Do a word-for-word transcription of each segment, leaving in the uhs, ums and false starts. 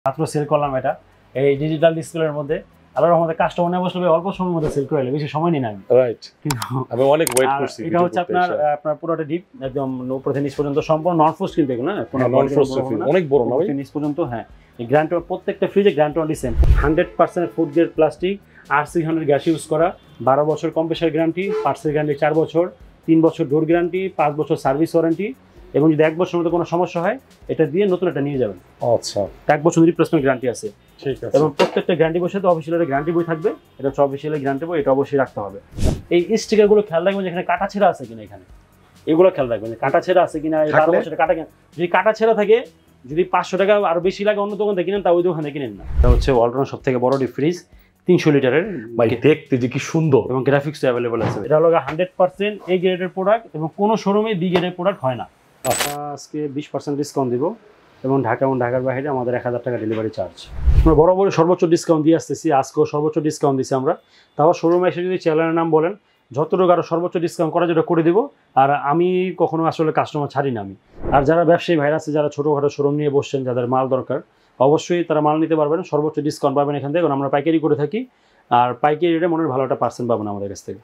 মাত্র সেল করলাম এটা এই ডিজিটাল ডিসপ্লের মধ্যে। আবার আমাদের কাস্টমার নিয়ে বসলে অল্প সময়ের মধ্যে সেল করে বেশি সময় নিই না আমি। রাইট, আমি অনেক ওয়েট করছি। এটা হচ্ছে আপনার আপনার পুরোটা ডিপ একদম উপর থেকে নিচ পর্যন্ত সম্পূর্ণ নন ফ্রস্ট কিন্তু এগুলো না, কোনো নন ফ্রস্ট অনেক বড় না ভাই, নিচ পর্যন্ত। হ্যাঁ, এই গ্যারান্টি প্রত্যেকটা ফ্রিজে guarantee decent hundred percent food grade plastic আর সিক্স হান্ড্রেড গ্যাস ইউজ করা, বারো বছর কম্প্রেসার গ্যারান্টি, পার্টসের গ্যারান্টি চার বছর, তিন বছর ডোর গ্যারান্টি, পাঁচ বছর সার্ভিস ওয়ারেন্টি, এবং যদি এক বছরের মধ্যে কোনো সমস্যা হয় এটা দিয়ে নতুন একটা নিয়ে যাবেন। আচ্ছা, এক বছর রিপ্লেসমেন্ট গ্যারান্টি আছে। ঠিক আছে। এবং প্রত্যেকটা গ্যারান্টি বই সাথে অফিসিয়ালের গ্যারান্টি বই থাকবে, এটা হচ্ছে অফিসিয়ালের গ্যারান্টি বই, এটা অবশ্যই রাখতে হবে। এই স্টিকারগুলো খেয়াল রাখবেন যেখানে কাটা ছেঁড়া আছে কিনা, এখানে এগুলো খেয়াল রাখবেন কাটা ছেঁড়া আছে কিনা। এই বারো বছরের কাটা, যদি কাটা ছেঁড়া থাকে, যদি পাঁচশো টাকা আরো বেশি লাগে অন্য দোকান থেকে কিনেন, তা ওই দোকান থেকে কিনেন না। এটা হচ্ছে ওয়ালটন সব থেকে বড় ডিপ ফ্রিজ, তিনশো লিটারের। ভাই দেখতে যে কি সুন্দর, এবং গ্রাফিক্স অ্যাভেলেবল আছে। এটা হলো হান্ড্রেড পার্সেন্ট এই গ্রেডের প্রোডাক্ট, এবং কোনো শোরুমে বি গ্রেডের প্রোডাক্ট হয় না। আজকে বিশ পার্সেন্ট ডিসকাউন্ট দিব, এবং ঢাকা এবং ঢাকার বাইরে আমাদের এক হাজার টাকা ডেলিভারি চার্জ। আমরা বড় বড় সর্বোচ্চ ডিসকাউন্ট দিয়ে আসতেছি, আজকেও সর্বোচ্চ ডিসকাউন্ট দিচ্ছি আমরা। তাও শোরুমে এসে যদি চ্যানেলের নাম বলেন, যতটুকু আরও সর্বোচ্চ ডিসকাউন্ট করা যেটা করে দিব। আর আমি কখনো আসলে কাস্টমার ছাড়ি না আমি। আর যারা ব্যবসায়ী ভাইরা আছে, যারা ছোটোখাটো শোরুম নিয়ে বসছেন, যাদের মাল দরকার, অবশ্যই তারা মাল নিতে পারবেন, সর্বোচ্চ ডিসকাউন্ট পাবেন এখান থেকে। কারণ আমরা পাইকারি করে থাকি, আর পাইকারি রেটে মনের ভালো একটা পার্সেন্ট পাবেন আমাদের কাছ থেকে।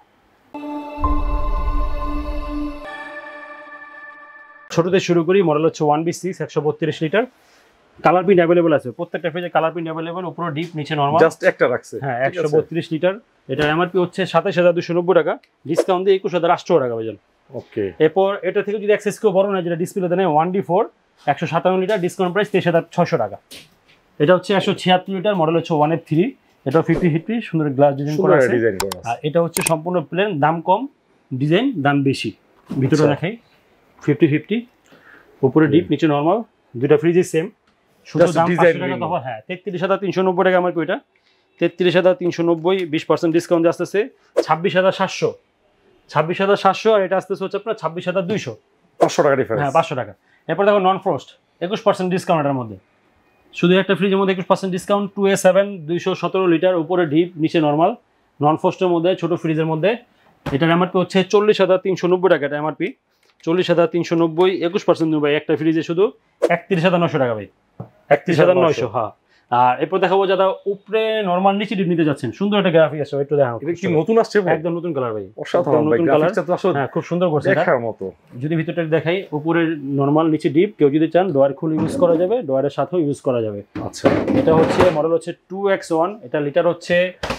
ছোটতে শুরু করি, মডেল হচ্ছে ওয়ান বি সিক্স, একশো বত্রিশ লিটার। কালার প্রিন্ট অ্যাভেলেবল আছে, প্রত্যেকটা পেজে কালার প্রিন্ট অ্যাভেলেবল, উপরে ডিপ, নিচে নরমাল, জাস্ট একটা রাখছে। হ্যাঁ, একশো বত্রিশ লিটার। এটার এমআরপি হচ্ছে সাতাশ হাজার দুশো নব্বই টাকা, ডিসকাউন্ট দিয়ে একুশ হাজার আটশো টাকা বাজান। ওকে, এরপর এটা থেকে যদি এক্সেস কেউ বড় না, যেটা ডিসপ্লেতে নেই, ওয়ান ডি ফোর, একশো সাতান্ন লিটার, ডিসকাউন্ট প্রাইস তেইশ হাজার ছশো টাকা। এটা হচ্ছে একশো ছিয়াত্তর লিটার, মডেল হচ্ছে ওয়ান এফ থ্রি। এটা ফিফটি ফিফটি সুন্দর গ্লাস ডিজাইন করা আছে। আর এটা হচ্ছে সম্পূর্ণ প্লেন, দাম কম, ডিজাইন দাম বেশি। ভিতরে দেখাই, ফিফটি ফিফটি, উপরে ডিপ, নিচে নরমাল, দুইটা ফ্রিজই সেম, শুধু দাম পাঁচশো টাকা তফাৎ। হ্যাঁ, তেত্রিশ হাজার তিনশো নব্বই টাকা আমার ওইটা, তেত্রিশ হাজার তিনশো নব্বই, বিশ পার্সেন্ট ডিসকাউন্ট আসতেছে ছাব্বিশ হাজার সাতশো, ছাব্বিশ হাজার সাতশো। আর এটা আসতেছে হচ্ছে আপনার ছাব্বিশ হাজার দুইশো, পাঁচশো টাকা ডিফারেন্স। হ্যাঁ, পাঁচশো টাকা। এরপর দেখো নন ফ্রস্ট, একুশ পার্সেন্ট ডিসকাউন্ট এটার মধ্যে, শুধু একটা ফ্রিজের মধ্যে একুশ percent discount. Two A seven, দুইশো সতেরো লিটার, উপরে ডিপ, নিচে নর্মাল, নন ফ্রস্টের মধ্যে, ছোটো ফ্রিজের মধ্যে। এটার এমআরপি হচ্ছে চল্লিশ হাজার তিনশো নব্বই টাকা। এটা এমআরপি চল্লিশ হাজার তিনশো নব্বই, একুশ পার্সেন্ট ভাই। একটা ফ্রিজে শুধু একত্রিশ হাজার নশো টাকা ভাই, একত্রিশ হাজার নয়শো। হ্যাঁ, আর এরপর দেখাবো যারা উপরে নরমাল নিচে ডিপ নিতে যাচ্ছেন, সুন্দর একটা গ্রাফিক আছে, একটু দেখাবো। এটা কি নতুন আসছে ভাই? একদম নতুন কালার ভাই, অসাধারণ নতুন কালার। হ্যাঁ, খুব সুন্দর করছে, দেখার মতো। যদি ভিতরটা দেখাই, উপরে নরমাল, নিচে ডিপ। কেউ যদি চান ডোয়ার খুলে ইউজ করা যাবে, ডোয়ারের সাথেও ইউজ করা যাবে। আচ্ছা, এটা হচ্ছে মডেল হচ্ছে টু এক্স ওয়ান। এটা লিটার হচ্ছে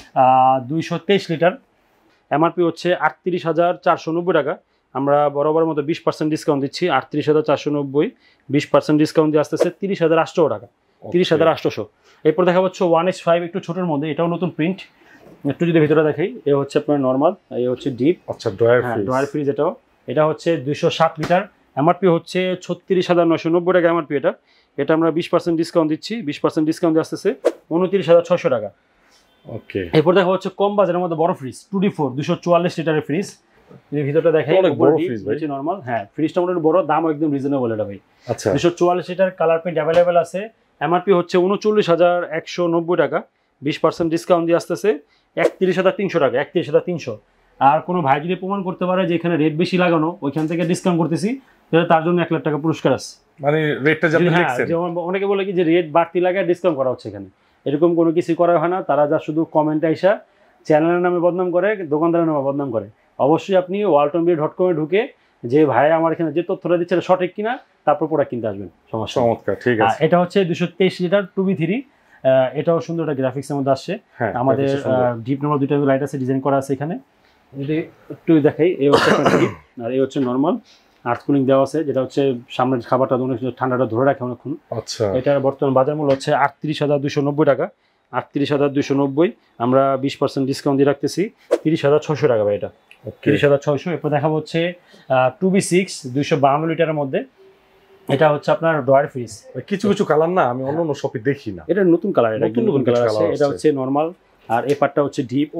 দুইশো তেইশ লিটার, এমআরপি হচ্ছে আটত্রিশ হাজার চারশো নব্বই টাকা। আমরা বরাবর মতো বিশ পার্সেন্ট ডিসকাউন্ট দিচ্ছি, আটত্রিশ হাজার চারশো নব্বই, বিশ পার্সেন্ট ডিসকাউন্ট দিয়ে আসতেছে তিরিশ হাজার আটশো টাকা, তিরিশ হাজার আটশোশো। এরপর দেখা হচ্ছে ওয়ান এক্স ফাইভ, একটু ছোটোর মধ্যে, এটাও নতুন প্রিন্ট। একটু যদি ভিতরে দেখাই, এ হচ্ছে আপনার নর্মাল, এই হচ্ছে ডিপ। আচ্ছা, ড্রয়ার ফ্রিজ, ড্রয়ার ফ্রিজ। এটাও, এটা হচ্ছে দুইশো সাত লিটার, এমআরপি হচ্ছে ছত্রিশ হাজার নয়শো নব্বই টাকা এমআরপি। এটা এটা আমরা বিশ পার্সেন্ট ডিসকাউন্ট দিচ্ছি, বিশ পার্সেন্ট ডিসকাউন্ট দিয়ে আসতেছে উনত্রিশ হাজার ছশো টাকা। ওকে, এরপর দেখা হচ্ছে কম বাজারের মধ্যে বড় ফ্রিজ, টু ডি ফোর, দুশো চুয়াল্লিশ লিটারের ফ্রিজ। যদি ভিতরটা দেখাই, অনেক বড় ফ্রিজ ভাই, নর্মাল। হ্যাঁ, ফ্রিজটা মোটামুটি বড়, দাম একদম রিজনেবল এটা ভাই। আচ্ছা, দুশো চুয়াল্লিশ লিটার, কালার প্রিন্ট অ্যাভেলেবেল আছে, এমআরপি হচ্ছে উনচল্লিশ হাজার একশো নব্বই টাকা, বিশ পার্সেন্ট ডিসকাউন্ট দিয়ে আসতেছে একত্রিশ হাজার তিনশো টাকা, একত্রিশ হাজার তিনশো। আর কোনো ভাই যদি প্রমাণ করতে পারে যে এখানে রেট বেশি লাগানো, ওইখান থেকে ডিসকাউন্ট করতেছি, তাহলে তার জন্য এক লাখ টাকা পুরস্কার আছে। মানে রেটটা যেমন দেখছেন, যেমন অনেকে বলে কি যে রেট বাড়তি লাগায় ডিসকাউন্ট করা হচ্ছে, এখানে এরকম কোনো কিছু করা হয় না। তারা যা শুধু কমেন্টে আইসা চ্যানেলের নামে বদনাম করে, দোকানদারের নামে বদনাম করে। অবশ্যই আপনি ওয়ালটন বি ডট কমে ঢুকে যে ভাই আমার এখানে যে তথ্যটা দিচ্ছে সঠিক কিনা, তারপর প্রোডাক্ট কিনতে আসবেন, সমস্যা। চমৎকার, ঠিক আছে। এটা হচ্ছে দুশো তেইশ লিটার, টু বি থ্রি। এটাও সুন্দর একটা গ্রাফিক্সের মধ্যে আসছে। আমাদের ডিপ নম্বর দুইটা লাইট আছে, ডিজাইন করা আছে এখানে। যদি একটু দেখাই, এই হচ্ছে ডিপ, আর এই হচ্ছে নর্মাল। আর্থ কুলিং দেওয়া আছে, যেটা হচ্ছে সামনের খাবারটা অনেক ঠান্ডাটা ধরে রাখে অনেকক্ষণ। আচ্ছা, এটার বর্তমান বাজার মূল্য হচ্ছে আটত্রিশ হাজার দুশো নব্বই টাকা, আটত্রিশ হাজার দুশো নব্বই। আমরা বিশ পার্সেন্ট ডিসকাউন্ট দিয়ে রাখতেছি তিরিশ হাজার ছশো টাকা ভাই, এটা তিরিশ হাজার ছয়শো। এরপর দেখা হচ্ছে টু বি সিক্স, দুইশো বাহান্ন লিটারের মধ্যে। এটা হচ্ছে আপনার ড্রয়ার ফ্রিজ। কিছু কিছু কালার না আমি অন্য অন্য শপে দেখি না, এটা নতুন কালার, এটা নতুন নতুন কালার আছে। এটা হচ্ছে নর্মাল, আর এই পার্টটা হচ্ছে ডিপ।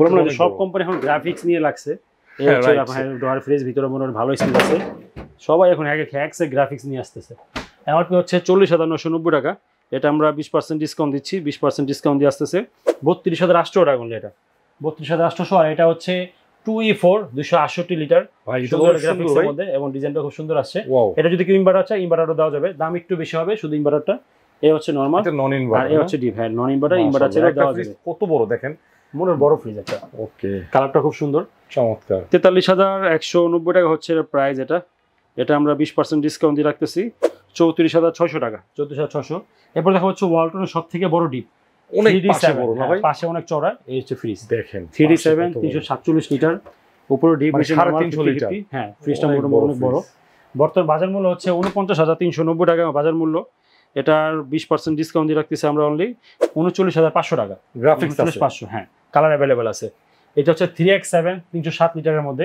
সব কোম্পানি এখন গ্রাফিক্স নিয়ে লাগছে। এই হচ্ছে আপনার ড্রয়ার ফ্রিজ, ভিতরে মনে হয় ভালো স্পেস আছে। সবাই এখন এক এক হ্যাক্সে গ্রাফিক্স নিয়ে আসতেছে। এমআরপি হচ্ছে চল্লিশ হাজার নশো নব্বই টাকা। এটা আমরা বিশ পার্সেন্ট ডিসকাউন্ট দিচ্ছি, বিশ পার্সেন্ট ডিসকাউন্ট দিয়ে আসতেছে বত্রিশ হাজার আটশো টাকা করলে। এটা বত্রিশ হাজার আটশোশো। আর এটা হচ্ছে টু ই ফোর, দুশো আটষট্টি লিটার, গ্রাফিক্সের মধ্যে, এবং ডিজাইনটা খুব সুন্দর আসছে। এটা যদি কেউ ইনভার্টার চায়, ইনভার্টারও দেওয়া যাবে, দাম একটু বেশি হবে শুধু ইনভার্টারটা। এই হচ্ছে নরমাল, এটা নন আর ইনভার্টার, এই হচ্ছে ডিপ। হ্যাঁ নন ইনভার্টার, ইনভার্টার ছেড়ে দেওয়া যাবে। কত বড় দেখেন, মনের বড় ফ্রিজ একটা। ওকে, কালারটা খুব সুন্দর, চমৎকার। তেতাল্লিশ হাজার একশো নব্বই টাকা হচ্ছে প্রাইস। এটা এটা আমরা বিশ পার্সেন্ট ডিসকাউন্ট দিয়ে রাখতেছি চৌত্রিশ হাজার ছয়শো টাকা, চৌত্রিশ হাজার ছয়শো। এরপর দেখা হচ্ছে ওয়ালটনের সব থেকে বড় ডিপ, অনেক পাশে বড় না ভাই, পাশে অনেক চড়া। এই হচ্ছে ফ্রিজ দেখেন, থ্রি ডি সেভেন তিনশো সাতচল্লিশ লিটার, উপরে ডিপ, সাড়ে তিনশো লিটার। হ্যাঁ ফ্রিজটা মোটামুটি অনেক বড়। বর্তমান বাজার মূল্য হচ্ছে উনপঞ্চাশ হাজার তিনশো নব্বই টাকা বাজার মূল্য। এটার বিশ পার্সেন্ট ডিসকাউন্ট দিয়ে রাখতেছি আমরা অনলি উনচল্লিশ হাজার পাঁচশো টাকা, গ্রাফিক্স পাঁচশো। হ্যাঁ কালার অ্যাভেলেবেল আছে। এটা হচ্ছে থ্রি এক্স সেভেন তিনশো সাত লিটারের মধ্যে,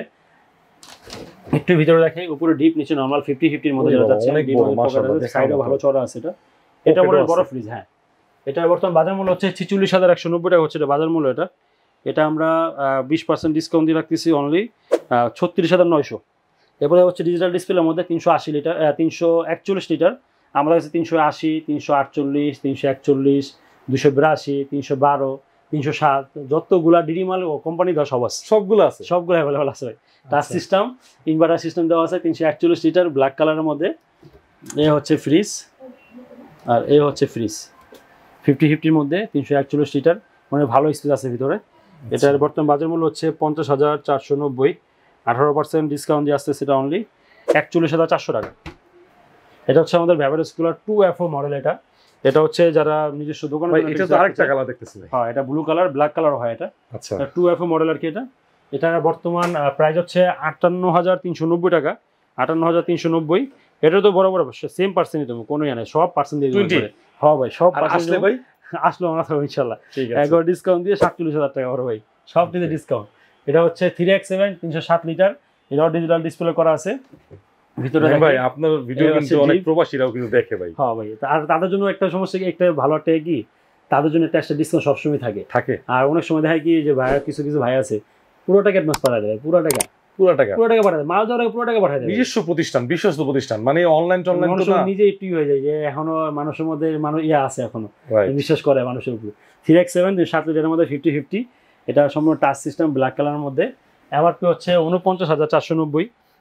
একটু ভিতরে দেখে উপরে ডিপ নিচে নরমাল ফিফটি ফিফটির মধ্যে যেটা যাচ্ছে, সাইডে ভালো চড়া আছে। এটা এটা বড় বড় ফ্রিজ। হ্যাঁ এটা বর্তমান বাজার মূল্য হচ্ছে ছিচল্লিশ হাজার একশো নব্বই টাকা হচ্ছে এটা বাজার মূল্য। এটা এটা আমরা বিশ পার্সেন্ট ডিসকাউন্ট দিয়ে রাখতেছি অনলি ছত্রিশ হাজার নয়শো। এরপরে হচ্ছে ডিজিটাল ডিসপ্লের মধ্যে তিনশো আশি লিটার তিনশো একচল্লিশ লিটার, আমাদের কাছে তিনশো আশি, তিনশো আটচল্লিশ, তিনশো একচল্লিশ, দুশো বিরাশি, তিনশো বারো, তিনশো সাত, যতগুলা ডিডিমাল ও কোম্পানি দেওয়া সব আছে, সবগুলো আছে, সবগুলো অ্যাভেলেবল আছে ভাই। টাচ সিস্টেম ইনভার্টার সিস্টেম দেওয়া আছে, তিনশো একচল্লিশ লিটার ব্ল্যাক কালারের মধ্যে। এ হচ্ছে ফ্রিজ, আর এ হচ্ছে ফ্রিজ ফিফটি ফিফটির মধ্যে তিনশো একচল্লিশ লিটার, মানে ভালো স্পেস আছে ভিতরে। এটার বর্তমান বাজার মূল্য হচ্ছে পঞ্চাশ হাজার চারশো নব্বই, আঠারো পার্সেন্ট ডিসকাউন্ট দিয়ে আসছে সেটা অনলি একচল্লিশ হাজার চারশো টাকা। এটা হচ্ছে আমাদের beverage cooler two F O model. এটা এটা হচ্ছে যারা নিজস্ব দোকানে, এটা তো আরেকটা কালার দেখতেছি ভাই। হ্যাঁ এটা ব্লু কালার, ব্ল্যাক কালার হয় এটা। আচ্ছা টু এফ ও মডেল আর কি। এটা এটা বর্তমান প্রাইস হচ্ছে আটান্ন হাজার তিনশো নব্বই টাকা, আটান্ন হাজার তিনশো নব্বই। এটা তো বড় বড় সেম পার্সেন্টই, তুমি কোনো জানে সব পার্সেন্ট দিয়ে দিবে। হ্যাঁ ভাই সব আসলে ভাই আসলো আমরা ইনশাল্লাহ একবার ডিসকাউন্ট দিয়ে সাতচল্লিশ হাজার টাকা বড় ভাই, সব দিতে ডিসকাউন্ট। এটা হচ্ছে থ্রি এক্স সেভেন তিনশো সাত লিটার, এটাও ডিজিটাল ডিসপ্লে করা আছে ভিতরে। ভাই আপনার ভিডিও কিন্তু অনেক প্রবাসীরাও কিন্তু দেখে ভাই। হ্যাঁ ভাই, আর তাদের জন্য একটা সমস্যা কি, একটা ভালো একটা কি তাদের জন্য একটা ডিসকাউন্ট সবসময় থাকে থাকে আর অনেক সময় দেখা কি যে ভাই কিছু কিছু ভাই আছে পুরো টাকা অ্যাডভান্স পাঠায় দেয়, পুরো টাকা পুরো টাকা পুরো টাকা পাঠায় দেয়, মাল দেওয়ার আগে পুরো টাকা পাঠায় দেয়। নিজস্ব প্রতিষ্ঠান, বিশ্বস্ত প্রতিষ্ঠান, মানে অনলাইন টনলাইন তো না, নিজে একটু হয়ে যায় যে এখনো মানুষের মধ্যে মানুষ ইয়া আছে, এখনো বিশ্বাস করে মানুষের উপরে। থ্রি এক্স সেভেন সাত লিটারের মধ্যে ফিফটি ফিফটি, এটা সম্পূর্ণ টাচ সিস্টেম ব্ল্যাক কালারের মধ্যে। এমআরপি হচ্ছে উনপঞ্চাশ হাজার চারশো নব্বই,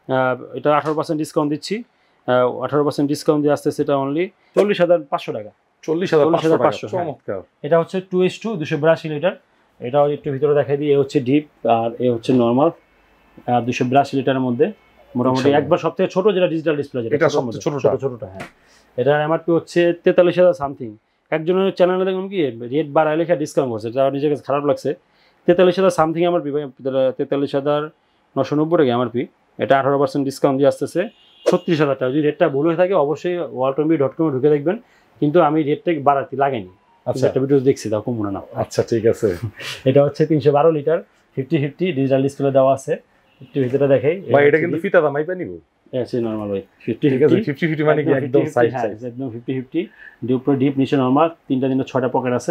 এটা আঠারো পার্সেন্ট ডিসকাউন্ট দিচ্ছি, আঠারো পার্সেন্ট ডিসকাউন্ট দিয়ে আসতে সেটা অনলি চল্লিশ হাজার পাঁচশো টাকা, চল্লিশ হাজার পাঁচশো। এটা হচ্ছে টু এস টু দুশো বিরাশি লিটার, এটাও একটু ভিতরে দেখাই দিই। এ হচ্ছে ডিপ আর এ হচ্ছে নর্মাল, দুশো বিরাশি লিটারের মধ্যে মোটামুটি একবার সবথেকে ছোট যেটা ডিজিটাল ডিসপ্লে, যেটা ছোট ছোটটা। হ্যাঁ এটার এমআরপি হচ্ছে তেতাল্লিশ হাজার সামথিং। একজনের চ্যানেলে দেখলাম কি রেট বাড়ায় লেখা ডিসকাউন্ট করছে, যা নিজের কাছে খারাপ লাগছে। তেতাল্লিশ হাজার সামথিং এমআরপি, তেতাল্লিশ হাজার নশো নব্বই টাকা এমআরপি। এটা আঠারো পার্সেন্ট ডিসকাউন্ট দিয়ে আসতেছে ছত্রিশ হাজার টাকা। যদি রেটটা ভুল হয়ে থাকে অবশ্যই ওয়ালটনবি ডট কমে ঢুকে দেখবেন, কিন্তু আমি রেটটা বাড়াতে লাগাইনি। আচ্ছা একটা ভিডিও দেখছি, তাও কম মনে না। আচ্ছা ঠিক আছে। এটা হচ্ছে তিনশো বারো litre fifty fifty digital display দেওয়া আছে, একটু ভিতরে দেখাই ভাই। এটা কিন্তু ফিতা দামাই পাই নিব, আছে নরমাল ভাই ফিফটি ফিফটি মানে কি একদম সাইজ সাইজ একদম ফিফটি ফিফটি, ডিপ উপরে ডিপ নিচে নরমাল, তিনটা তিনটা ছয়টা পকেট আছে।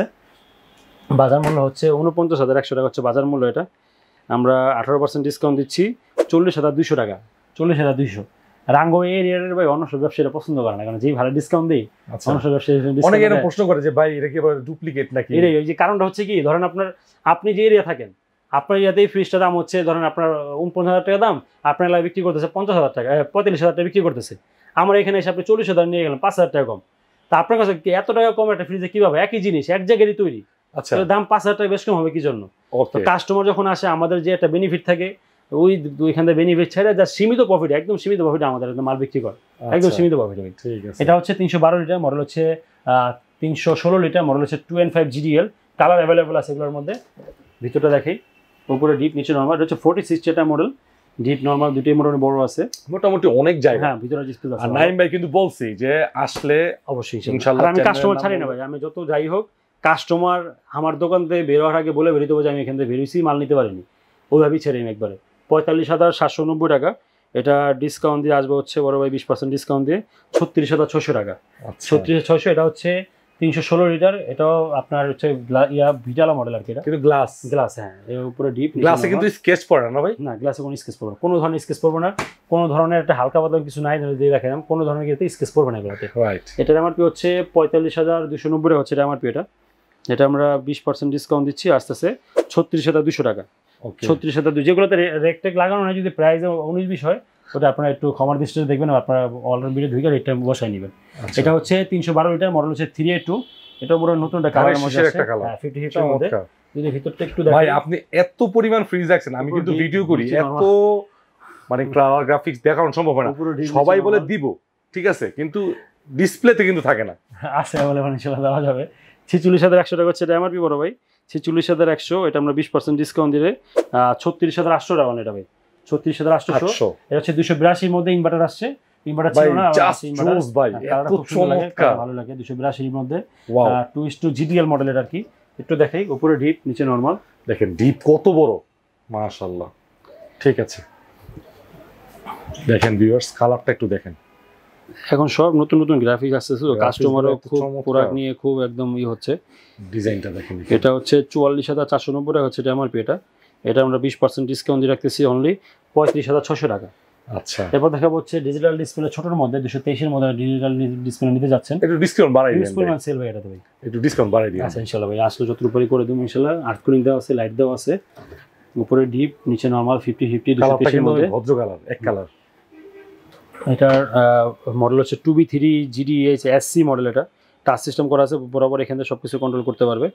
বাজার মূল্য হচ্ছে উনপঞ্চাশ হাজার একশো টাকা হচ্ছে বাজার মূল্য। এটা আমরা আঠারো পার্সেন্ট ডিসকাউন্ট দিচ্ছি চল্লিশ হাজার দুইশো টাকা, চল্লিশ হাজার দুইশো। রাঙ্গো এরিয়ার ভাই অন্য সব ব্যবসায়ীরা পছন্দ করে না, কারণ যেই ভালো ডিসকাউন্ট দিই অন্য সব ব্যবসায়ী অনেকে এরকম প্রশ্ন করে যে ভাই এটা কি আবার ডুপ্লিকেট নাকি। এটাই ওই যে কারণটা হচ্ছে কি, ধরেন আপনার আপনি যে এরিয়া থাকেন, আপনার এরিয়াতেই ফ্রিজটার দাম হচ্ছে ধরেন আপনার উনপঞ্চাশ হাজার টাকা দাম, আপনার এলাকায় বিক্রি করতেছে পঞ্চাশ হাজার টাকা, পঁয়তাল্লিশ হাজার টাকা বিক্রি করতেছে। আমার এখানে এসে আপনি চল্লিশ হাজার নিয়ে গেলেন, পাঁচ হাজার টাকা কম। তা আপনার কাছে এত টাকা কম একটা ফ্রিজে কিভাবে, একই জিনিস এক জায়গায় তৈরি, আচ্ছা দাম পাঁচ হাজার টাকা বেশ কম হবে কি জন্য? কাস্টমার যখন আসে আমাদের যে একটা বেনিফিট থাকে, ওই ওইখান থেকে বেনিফিট ছেড়ে যা সীমিত প্রফিট, একদম সীমিত প্রফিট আমাদের মাল বিক্রি করে, একদম সীমিত প্রফিট। এটা হচ্ছে তিনশো বারো লিটার মডেল, হচ্ছে তিনশো ষোলো লিটার মডেল, হচ্ছে two and five GDL. Colour available আছে এগুলোর মধ্যে। ভিতরটা দেখেই, উপরে ডিপ নিচে নর্মাল। এটা হচ্ছে ফোর্টি সিক্সটি এটা মডেল, ডিপ নর্মাল দুটোই মোটামুটি বড় আছে, মোটামুটি অনেক জায়গা। হ্যাঁ ভিতরে স্পেস আছে। নাইম ভাই কিন্তু বলছি যে আসলে অবশ্যই ইনশাআল্লাহ। আমি কাস্টমার ছাড়ি না ভাই, আমি যত যাই হোক কাস্টমার আমার দোকান থেকে বের হওয়ার আগে বলে বেরিয়ে দেবো যে আমি এখান থেকে বেরিয়েছি, মাল নিতে পারিনি, ওইভাবেই ছেড়ে নিই একবারে। পঁয়তাল্লিশ হাজার সাতশো নব্বই টাকা, এটা ডিসকাউন্ট দিয়ে আসবে হচ্ছে বড় ভাই বিশ পার্সেন্ট ডিসকাউন্ট দিয়ে ছত্রিশ হাজার ছশো টাকা, ছত্রিশ হাজার ছয়শো। এটা হচ্ছে তিনশো ষোলো লিটার, এটাও আপনার হচ্ছে ইয়া ভিটালা মডেল আর কি। এটা কিন্তু গ্লাস গ্লাস হ্যাঁ, এর উপরে ডিপ, গ্লাসে কিন্তু স্কেচ পড়ে না ভাই? না গ্লাসে কোনো স্কেচ পড়বে না, কোনো ধরনের স্কেচ পড়বে না, কোনো ধরনের একটা হালকা পাতলা কিছু নাই দিয়ে রাখলাম, কোনো ধরনের কিন্তু স্কেচ পড়বে না এগুলোতে। রাইট। এটার এমআরপি হচ্ছে পঁয়তাল্লিশ হাজার দুশো নব্বই টাকা হচ্ছে এটা এমআরপি। এটা এটা আমরা বিশ পার্সেন্ট ডিসকাউন্ট দিচ্ছি আস্তে আস্তে ছত্রিশ হাজার দুশো টাকা, ছত্রিশ হাজার দুই। যেগুলোতে রেক টেক লাগানো হয় যদি প্রাইস উনিশ বিশ হয়, ওটা আপনারা একটু ক্ষমার দৃষ্টিতে দেখবেন, আপনারা অনলাইন ভিডিও ঢুকে রেটটা বসাই নেবেন। এটা হচ্ছে তিনশো বারো লিটার মডেল হচ্ছে থ্রি এ টু, এটা পুরো নতুন একটা কালারের মধ্যে আছে, হ্যাঁ ফিফটি ফিফটির মধ্যে। যদি ভিতরটা একটু দেখেন ভাই, আপনি এত পরিমাণ ফ্রিজ রাখছেন, আমি কিন্তু ভিডিও করি, এত মানে কালার গ্রাফিক্স দেখানো সম্ভব হয় না। সবাই বলে দিব, ঠিক আছে, কিন্তু ডিসপ্লেতে কিন্তু থাকে না। আছে অ্যাভেলেবল, ইনশাআল্লাহ দেওয়া যাবে। ছিচল্লিশ হাজার একশো টাকা হচ্ছে এটা এমআরপি বড় ভাই, ছিচল্লিশ হাজার একশো, এটা আমরা বিশ পার্সেন্ট ডিসকাউন্ট দিলে ছত্রিশ হাজার আটশো টাকা এটা ভাই, ছত্রিশ হাজার আটশো। এটা হচ্ছে দুশো বিরাশির মধ্যে ইনভার্টার আসছে, ইনভার্টার ছিল না ভাই, এত চমৎকার, ভালো লাগে। দুশো বিরাশির মধ্যে টু ইস টু জিডিএল মডেলের আর কি। একটু দেখাই, উপরে ডিপ নিচে নরমাল, দেখেন ডিপ কত বড়, মাশাআল্লাহ। ঠিক আছে, দেখেন ভিউয়ার্স, কালারটা একটু দেখেন। এখন সব নতুন নতুন গ্রাফিক আসছে, কাস্টমারও খুব প্রোডাক্ট নিয়ে খুব একদম ই হচ্ছে। ডিজাইনটা দেখেন, এটা হচ্ছে চুয়াল্লিশ হাজার চারশো নব্বই টাকা হচ্ছে এটা এমআরপি। এটা এটা আমরা বিশ পার্সেন্ট ডিসকাউন্ট দিয়ে রাখতেছি অনলি পঁয়ত্রিশ হাজার ছশো টাকা। আচ্ছা, এরপর দেখাবো হচ্ছে ডিজিটাল ডিসপ্লে ছোটর মধ্যে দুশো তেইশের মধ্যে ডিজিটাল ডিসপ্লে নিতে যাচ্ছেন, একটু ডিসকাউন্ট বাড়াই দিন পরিমাণ সেল ভাই, এটা তো ভাই একটু ডিসকাউন্ট বাড়াই দিন। আচ্ছা ইনশাআল্লাহ ভাই, আসলে যত উপরে করে দেবো ইনশাআল্লাহ। আর্থ কুলিং দেওয়া আছে, লাইট দেওয়া আছে, উপরে ডিপ নিচে নরমাল ফিফটি ফিফটি দুশো তেইশের মধ্যে ভদ্র কালার, এক কালার। এটার মডেল হচ্ছে two B three GDH SC model. এটা টাচ সিস্টেম করা আছে, বরাবর এখান থেকে সব কিছু কন্ট্রোল করতে পারবে।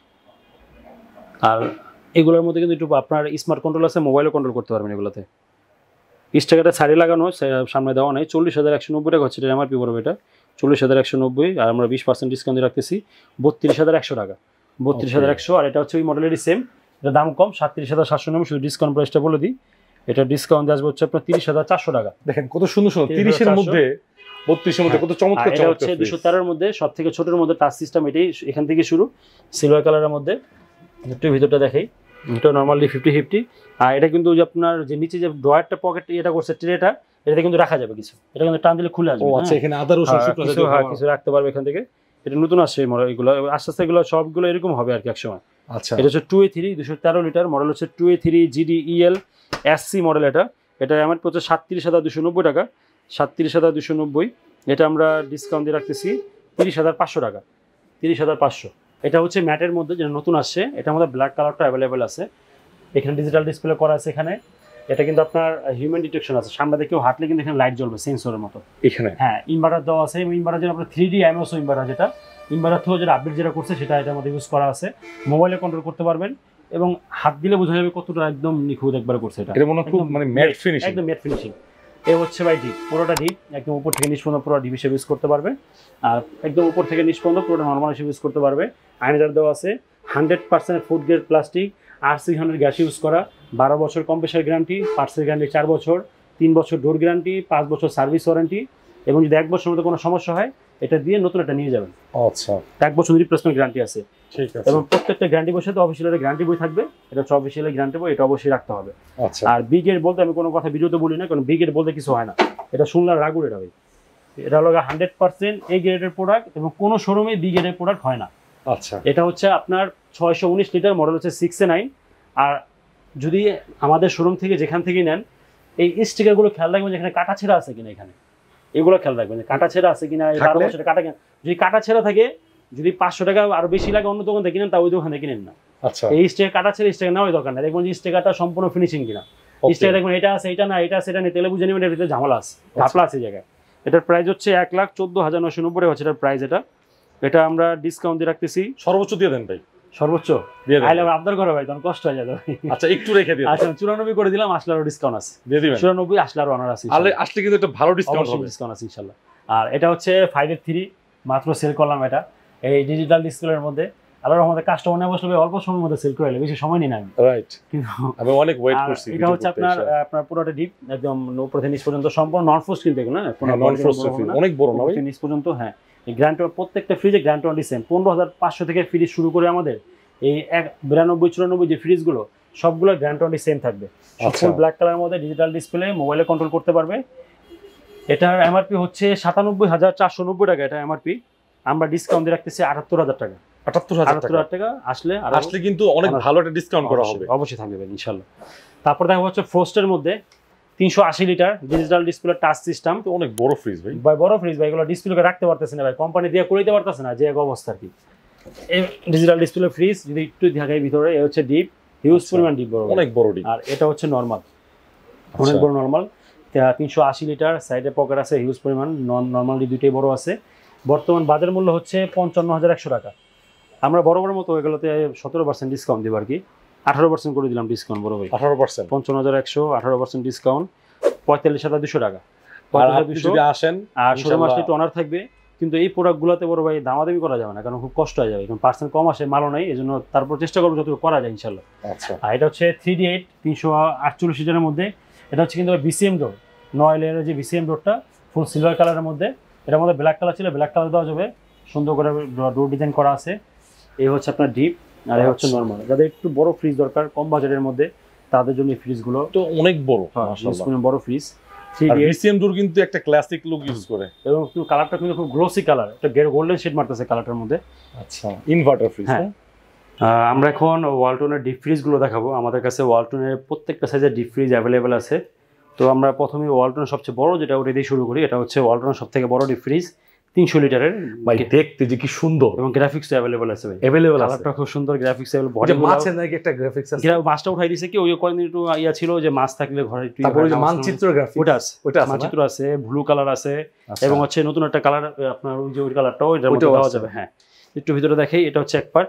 আর এগুলোর মধ্যে কিন্তু একটু আপনার স্মার্ট কন্ট্রোল আছে, মোবাইলও কন্ট্রোল করতে পারবেন এগুলোতে। স্টিকারটা সাইডে লাগানো, সামনে দেওয়া নেই। চল্লিশ হাজার একশো নব্বই টাকা হচ্ছে এটা এমআরপি পড়বে, এটা চল্লিশ হাজার একশো নব্বই, আর আমরা বিশ পার্সেন্ট ডিসকাউন্ট দিয়ে রাখতেছি বত্রিশ হাজার একশো টাকা, বত্রিশ হাজার একশো। আর এটা হচ্ছে ওই মডেলেরই সেম, এটা দাম কম সাতত্রিশ হাজার সাতশো নব্বই, শুধু ডিসকাউন্ট প্রাইসটা বলে দিই, এটা ডিসকাউন্ট আসবে হচ্ছে আপনার তিরিশ হাজার চারশো টাকা। দেখেন কত সুন্দর সুন্দর, তিরিশের মধ্যে বত্রিশের মধ্যে কত চমৎকার চমৎকার। হচ্ছে দুশো তেরোর মধ্যে সব থেকে ছোটোর মধ্যে টাচ সিস্টেম, এটাই এখান থেকে শুরু, সিলভার কালারের মধ্যে। একটু ভিতরটা দেখাই, এটা নর্মালি ফিফটি ফিফটি। আর এটা কিন্তু যে আপনার যে নিচে যে ড্রয়ারটা পকেট এটা করছে ট্রেটা, এটাতে কিন্তু রাখা যাবে কিছু, এটা কিন্তু টান দিলে খুলে আসবে। আচ্ছা, এখানে আদা রসুন কিছু রাখতে পারবে এখান থেকে। এটা নতুন আসছে এগুলো, আস্তে আস্তে এগুলো সবগুলো এরকম হবে আর কি একসময়। আচ্ছা, এটা হচ্ছে টু এ থ্রি দুশো তেরো লিটার মডেল হচ্ছে two A three GDEL SC model. এটা এটা আমার হচ্ছে সাতত্রিশ হাজার দুশো নব্বই টাকা, সাতত্রিশ হাজার দুশো নব্বই। এটা আমরা ডিসকাউন্ট দিয়ে রাখতেছি তিরিশ হাজার পাঁচশো টাকা, তিরিশ হাজার পাঁচশো। এটা হচ্ছে ম্যাটের মধ্যে যেটা নতুন আসছে, এটা আমাদের ব্ল্যাক কালারটা অ্যাভেলেবেল আছে। এখানে ডিজিটাল ডিসপ্লে করা আছে এখানে। এটা কিন্তু আপনার হিউম্যান ডিটেকশন আছে, সামনে থেকে কেউ হাঁটলে কিন্তু এখানে লাইট জ্বলবে সেন্সরের মতো এখানে। হ্যাঁ, ইনভার্টার দেওয়া আছে, ইনভার্টার যেটা আপনার থ্রি ডি এমএসও ইনভার্টার, যেটা ইনভার্টার থেকে যেটা আপডেট যেটা করছে সেটা এটার মধ্যে ইউজ করা আছে। মোবাইলে কন্ট্রোল করতে পারবেন এবং হাত দিলে বোঝা যাবে কতটা একদম নিখুঁত একবার করছে। এটা এটা মনে খুব মানে ম্যাট ফিনিশিং, একদম ম্যাট ফিনিশিং। এই হচ্ছে ভাই ডিপ, পুরোটা ডিপ, একদম উপর থেকে নিচ পর্যন্ত পুরো ডিপ হিসেবে ইউজ করতে পারবে। আর একদম উপর থেকে নিচ পর্যন্ত পুরোটা নর্মাল হিসেবে ইউজ করতে পারবে। আয়নাদার দেওয়া আছে, hundred percent food grade plastic, আর সিক্স হান্ড্রেড গ্যাস ইউজ করা, বারো বছর কম্প্রেসার গ্যারান্টি, পার্টসের গ্যারান্টি চার বছর, তিন বছর ডোর গ্যারান্টি, পাঁচ বছর সার্ভিস ওয়ারেন্টি। এবং যদি এক বছরের মধ্যে কোনো সমস্যা হয় এটা দিয়ে নতুন একটা নিয়ে যাবেন। আচ্ছা, এক বছর রিপ্লেসমেন্ট গ্যারান্টি আছে। ঠিক আছে। এবং প্রত্যেকটা গ্যারান্টি বইয়ের সাথে অফিসিয়ালের গ্যারান্টি বই থাকবে, এটা হচ্ছে অফিসিয়ালের গ্যারান্টি বই, এটা অবশ্যই রাখতে হবে। আচ্ছা, আর বি গ্রেড বলতে আমি কোনো কথা ভিডিওতে বলি না, কারণ বি গ্রেড বলতে কিছু হয় না, এটা শুনলাম রাগুর। এটা ভাই এটা হলো হান্ড্রেড পার্সেন্ট এ গ্রেডের প্রোডাক্ট এবং কোনো শোরুমে বি গ্রেডের প্রোডাক্ট হয় না। আচ্ছা, এটা হচ্ছে আপনার ছয়শো উনিশ লিটার মডেল হচ্ছে সিক্স এ নাইন। আর যদি আমাদের শোরুম থেকে যেখান থেকে নেন, এই স্টিকারগুলো খেয়াল রাখবেন যেখানে কাটা ছেঁড়া আছে কিনা, এখানে এগুলো খেয়াল রাখবেন যে কাটা ছেঁড়া আছে কিনা। বারো বছরের কাটা, যদি কাটা ছেঁড়া থাকে, যদি পাঁচশো টাকা আরো বেশি লাগে অন্য দোকান থেকে কিনেন, তা ওই দোকান থেকে কিনেন না। আচ্ছা, এই স্টিকার কাটা ছেড়ে স্টিকার নেওয়ার দরকার নেই। দেখবেন যে স্টিকারটা সম্পূর্ণ ফিনিশিং কিনা, স্টিকার দেখবেন এটা আছে এটা না, এটা আছে এটা নেই, তেলে বুঝে নেবেন এর ভিতরে ঝামেলা আছে, ঘাপলা আছে জায়গায়। এটার প্রাইস হচ্ছে এক লাখ চোদ্দ হাজার নয়শো নব্বই টাকা হচ্ছে এটার প্রাইস। এটা এটা আমরা ডিসকাউন্ট দিয়ে রাখতেছি, সর্বোচ্চ দিয়ে দেন ভাই, সর্বোচ্চ দিয়ে দেন। আইলে আপনার ঘরে ভাই তখন কষ্ট হয়ে যাবে। আচ্ছা, একটু রেখে দিন। আচ্ছা, চুরানব্বই করে দিলাম, আসলে আরো ডিসকাউন্ট আছে, দিয়ে দিবেন। চুরানব্বই আসলে আরো অনার আছে, আসলে কিন্তু একটা ভালো ডিসকাউন্ট হবে, ডিসকাউন্ট আছে ইনশাআল্লাহ। আর এটা হচ্ছে ফাইভ এর থ্রি, মাত্র সেল করলাম এটা এই ডিজিটাল ডিসপ্লের মধ্যে। আল্লাহর রহমতে কাস্টমার নিয়ে বসলে অল্প সময়ের মধ্যে সেল করে এলে, বেশি সময় নিই না আমি, রাইট। কিন্তু আমি অনেক ওয়েট করছি। এটা হচ্ছে আপনার আপনার পুরোটা ডিপ, একদম উপর থেকে নিচ পর্যন্ত সম্পূর্ণ নন ফ্রোস্ট কিন্তু এগুলো না, নন ফ্রোস্ট অনেক বড় না ভাই, নিচ পর্যন্ত। হ্যাঁ, এই গ্যারান্টি প্রত্যেকটা ফ্রিজে গ্যারান্টি অনলি সেম, পনেরো হাজার পাঁচশো থেকে ফ্রিজ শুরু করে আমাদের এই এক বিরানব্বই চুরানব্বই যে ফ্রিজগুলো সবগুলো গ্যারান্টি অনলি সেম থাকবে। ফুল ব্ল্যাক কালারের মধ্যে ডিজিটাল ডিসপ্লে, মোবাইলে কন্ট্রোল করতে পারবে। এটার এমআরপি হচ্ছে সাতানব্বই হাজার চারশো নব্বই টাকা, এটা এমআরপি আমরা ডিসকাউন্ট দিয়ে রাখতেছি আটাত্তর হাজার টাকা। আটাত্তর হাজার টাকা আসলে আসলে কিন্তু অনেক ভালো একটা ডিসকাউন্ট করা হবে, অবশ্যই থাকবে ইনশাআল্লাহ। তারপর দেখা হচ্ছে ফ্রোস্টের মধ্যে তিনশো আশি litre digital display touch system, তো অনেক বড় ফ্রিজ ভাই, ভাই বড় ফ্রিজ ভাই, এগুলো ডিসপ্লে রাখতে পারতেছে না ভাই, কোম্পানি দিয়ে করে দিতে পারতেছে না, যে এক অবস্থা আর কি। এই ডিজিটাল ডিসপ্লে ফ্রিজ যদি একটু দেখাই ভিতরে, এই হচ্ছে ডিপ, হিউজ পরিমাণ ডিপ, বড় অনেক বড় ডিপ। আর এটা হচ্ছে নরমাল, অনেক বড় নরমাল। তিনশো আশি লিটার, সাইডে পকেট আছে হিউজ পরিমাণ, নন নর্মালি দুইটাই বড় আছে। বর্তমান বাজার মূল্য হচ্ছে পঞ্চান্ন হাজার একশো টাকা। আমরা বড় বড় মতো এগুলোতে সতেরো পার্সেন্ট ডিসকাউন্ট দিব আর কি, আঠারো পার্সেন্ট করে দিলাম ডিসকাউন্ট বড় ভাই। আঠারো পার্সেন্ট পঞ্চান্ন হাজার একশো, আঠারো পার্সেন্ট ডিসকাউন্ট, পঁয়তাল্লিশ হাজার দুশো টাকা। যদি আসেন আর ষোলো মাস একটু অনার থাকবে। কিন্তু এই প্রোডাক্টগুলোতে বড় ভাই দামাদামি করা যাবে না, কারণ খুব কষ্ট হয়ে যাবে, কারণ পার্সেন্ট কম আসে, মালও নাই, এই জন্য তারপর চেষ্টা করবো যতটুকু করা যায় ইনশাল্লাহ। আচ্ছা, আর এটা হচ্ছে থ্রি ডি এইট তিনশো আটচল্লিশ লিটারের মধ্যে। এটা হচ্ছে কিন্তু বিসিএম ডোর, নয় লেয়ারের যে বিসিএম ডোরটা ফুল সিলভার কালারের মধ্যে, এটার মধ্যে ব্ল্যাক কালার ছিল, ব্ল্যাক কালার দেওয়া যাবে, সুন্দর করে ডোর ডিজাইন করা আছে। এই হচ্ছে আপনার ডিপ, আর এই হচ্ছে নর্মাল। যাদের একটু বড় ফ্রিজ দরকার কম বাজেটের মধ্যে, তাদের জন্য এই ফ্রিজগুলো তো অনেক বড়, বড় ফ্রিজ। বিসিএম ডোর কিন্তু একটা ক্লাসিক লুক ইউজ করে, এবং কালারটা কিন্তু খুব গ্লোসি কালার, একটা গোল্ডেন শেড মারতেছে কালারটার মধ্যে। আচ্ছা, ইনভার্টার ফ্রিজ। হ্যাঁ, আমরা এখন ওয়ালটনের ডিপ ফ্রিজগুলো দেখাবো। আমাদের কাছে ওয়ালটনের প্রত্যেকটা সাইজের ডিপ ফ্রিজ অ্যাভেলেবেল আছে। তো আমরা প্রথমে ওয়ালটনের সবচেয়ে বড় যেটা, ওটা দিয়ে শুরু করি। এটা হচ্ছে ওয়ালটনের সব থেকে বড় ডিপ ফ্রিজ, তিনশো লিটারের। ভাই দেখতে যে কি সুন্দর, এবং গ্রাফিক্স অ্যাভেলেবল আছে ভাই, অ্যাভেলেবল আছে, কালারটা খুব সুন্দর, গ্রাফিক্স অ্যাভেলেবল। বডি মাছ নাকি একটা গ্রাফিক্স আছে, এটা মাছটা উঠাই দিয়েছে কি, ওই কয়েকদিন একটু ইয়া ছিল যে মাছ থাকলে ঘরে একটু, তারপর যে মানচিত্র গ্রাফিক্স, ওটা আছে, ওটা আছে, মানচিত্র আছে, ব্লু কালার আছে, এবং হচ্ছে নতুন একটা কালার আপনার ওই যে ওই কালারটাও এটার মধ্যে দেওয়া যাবে। হ্যাঁ, একটু ভিতরে দেখাই, এটা হচ্ছে এক পার্ট,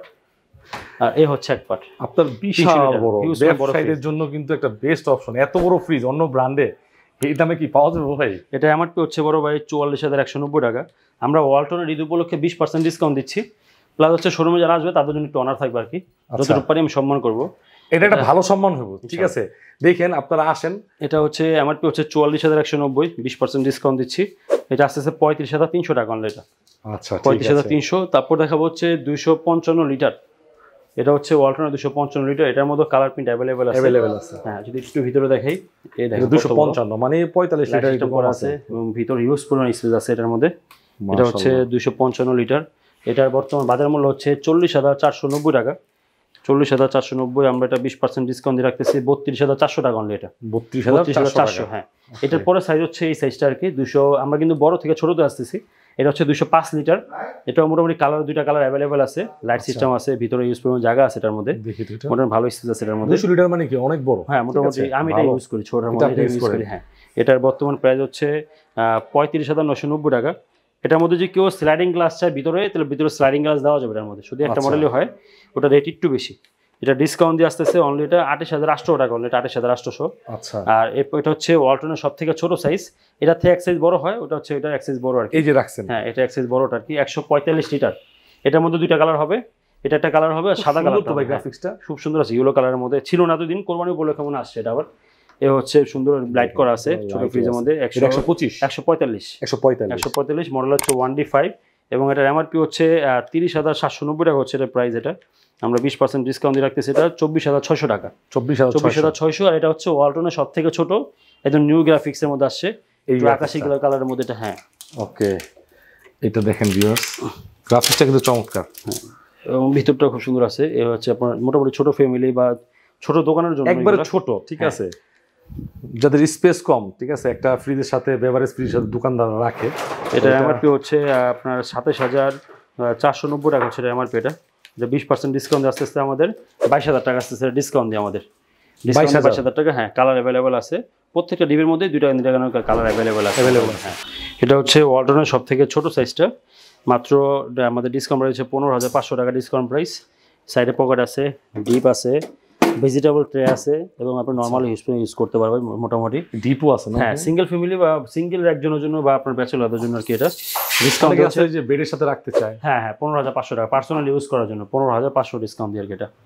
আর এই হচ্ছে এক পার্ট। আপনার বিশাল বড় ব্যবসায়ীদের জন্য কিন্তু একটা বেস্ট অপশন। এত বড় ফ্রিজ অন্য ব্র্যান্ডে এই দামে কি পাওয়া যাবে ভাই? এটা এমআরপি হচ্ছে বড় ভাই চুয়াল্লিশ হাজার একশো নব্বই টাকা। আমরা ওয়ালটনের ঈদ উপলক্ষে বিশ পার্সেন্ট ডিসকাউন্ট দিচ্ছি, প্লাস হচ্ছে শোরুমে যারা আসবে তাদের জন্য একটু অনার থাকবে আর কি, যতটুকু পারি আমি সম্মান করবো। এটা একটা ভালো সম্মান হবে, ঠিক আছে, দেখেন আপনারা আসেন। এটা হচ্ছে এমআরপি হচ্ছে চুয়াল্লিশ হাজার একশো নব্বই, বিশ পার্সেন্ট ডিসকাউন্ট দিচ্ছি। এটা আস্তে আস্তে পঁয়ত্রিশ হাজার তিনশো টাকা অনলাইন, এটা আচ্ছা পঁয়ত্রিশ হাজার তিনশো। তারপর দেখাবো হচ্ছে দুইশো পঞ্চান্ন লিটার, এটা হচ্ছে ওয়ালটনের দুশো পঞ্চান্ন লিটার। এটার মধ্যে কালার প্রিন্ট অ্যাভেলেবেল আছে, অ্যাভেলেবেল আছে। হ্যাঁ, যদি একটু ভিতরে দেখাই, এই দেখো দুশো পঞ্চান্ন মানে পঁয়তাল্লিশ লিটার করা আছে, এবং ভিতরে ইউজ পরিমাণ স্পেস আছে এটার মধ্যে। এটা হচ্ছে দুশো পঞ্চান্ন লিটার। এটার বর্তমান বাজার মূল্য হচ্ছে চল্লিশ হাজার চারশো নব্বই টাকা। চল্লিশ হাজার চারশো নব্বই, আমরা এটা বিশ পার্সেন্ট ডিসকাউন্ট দিয়ে রাখতেছি বত্রিশ হাজার চারশো টাকা অনলি। এটা বত্রিশ হাজার চারশো। হ্যাঁ, এটার পরে সাইজ হচ্ছে এই সাইজটা আর কি, দুশো। আমরা কিন্তু বড় থেকে ছোটতে আসতেছি। এটা হচ্ছে দুশো পাঁচ লিটার। এটা মোটামুটি কালার দুইটা কালার অ্যাভেলেবেল আছে, লাইট সিস্টেম আছে, ভিতরে ইউজ পরিমাণ জায়গা আছে এটার মধ্যে, মোটামুটি ভালো স্পেস আছে এটার মধ্যে। দুশো লিটার মানে কি অনেক বড়? হ্যাঁ, মোটামুটি আমি এটা ইউজ করি, ছোটর মধ্যে ইউজ করি। হ্যাঁ, এটার বর্তমান প্রাইস হচ্ছে পঁয়ত্রিশ হাজার নশো নব্বই টাকা। এটার মধ্যে যে কেউ স্লাইডিং গ্লাস চায় ভিতরে, তাহলে ভিতরে স্লাইডিং গ্লাস দেওয়া যাবে এটার মধ্যে, শুধু একটা মডেলই হয়, ওটা রেট একটু বেশি। এটা ডিসকাউন্ট দিয়ে আসতেছে অনলি, এটা আঠাশ হাজার আটশো টাকা অনলি, এটা আঠাশ হাজার আটশো। আচ্ছা, আর এটা হচ্ছে ওয়ালটনের সব থেকে ছোট সাইজ, এটা থেকে এক সাইজ বড় হয়, ওটা হচ্ছে এটা এক সাইজ বড় আর কি। এই যে রাখছেন, হ্যাঁ, এটা এক সাইজ বড়টা আর কি, একশো পঁয়তাল্লিশ লিটার। এটার মধ্যে দুইটা কালার হবে, এটা একটা কালার হবে, সাদা কালার। তো ভাই গ্রাফিক্সটা খুব সুন্দর আছে, ইয়েলো কালারের মধ্যে ছিল না এতদিন, কোরবানি উপলক্ষে কেমন আসছে এটা আবার। এ হচ্ছে সুন্দর লাইট করা আছে ছোট ফ্রিজের মধ্যে, একশো পঁচিশ একশো পঁয়তাল্লিশ একশো পঁয়তাল্লিশ একশো পঁয়তাল্লিশ মডেল হচ্ছে ওয়ান ডি ফাইভ, এবং এটার এমআরপি হচ্ছে তিরিশ হাজার সাতশো নব্বই টাকা হচ্ছে এটা প্রাইস। এটা আমরা বিশ পার্সেন্ট ডিসকাউন্ট দিয়ে রাখতেছি, এটা চব্বিশ হাজার ছয়শো টাকা। চব্বিশ হাজার চব্বিশ হাজার ছয়শো। আর এটা হচ্ছে ওয়ালটনের সব থেকে ছোট, একদম নিউ গ্রাফিক্সের মধ্যে আসছে, এই আকাশি কালারের মধ্যে এটা। হ্যাঁ, ওকে, এটা দেখেন ভিউয়ার্স, গ্রাফিক্সটা কিন্তু চমৎকার। হ্যাঁ, এবং ভিতরটা খুব সুন্দর আছে। এ হচ্ছে আপনার মোটামুটি ছোট ফ্যামিলি বা ছোট দোকানের জন্য, একবারে ছোট, ঠিক আছে, যাদের স্পেস কম, ঠিক আছে, একটা ফ্রিজের সাথে বেভারেজ ফ্রিজের সাথে দোকানদাররা রাখে। এটা এমআরপি হচ্ছে আপনার সাতাশ হাজার চারশো নব্বই টাকা হচ্ছে এমআরপি। এটা যে বিশ পার্সেন্ট ডিসকাউন্ট আস্তে আস্তে আমাদের বাইশ হাজার টাকা আসতেছে ডিসকাউন্ট দিয়ে আমাদের, বাইশ হাজার টাকা। হ্যাঁ, কালার অ্যাভেলেবেল আছে, প্রত্যেকটা ডিবের মধ্যে দুইটা দুইটা কালার অ্যাভেলেবেল আছে। অ্যাভেলেবেল হ্যাঁ, এটা হচ্ছে ওয়ালটনের সব থেকে ছোট সাইজটা, মাত্র আমাদের ডিসকাউন্ট রয়েছে পনেরো হাজার পাঁচশো টাকা ডিসকাউন্ট প্রাইস। সাইডে পকেট আছে, ডিপ আছে, ভেজিটেবল ট্রে আছে, এবং আপনি নর্মালি ইউজ ইউজ করতে পারবেন মোটামুটি। ডিপও আছে না? হ্যাঁ, সিঙ্গেল ফ্যামিলি বা সিঙ্গেল একজনের জন্য বা আপনার ব্যাচেলরদের জন্য আর কি এটা ডিসকাউন্ট আছে, যে বেডের সাথে রাখতে চায়। হ্যাঁ হ্যাঁ, পনেরো হাজার পাঁচশো টাকা পার্সোনাল ইউজ করার জন্য পনেরো হাজার পাঁচশো ডিসকাউন্ট দিয়ে আর কি এটা।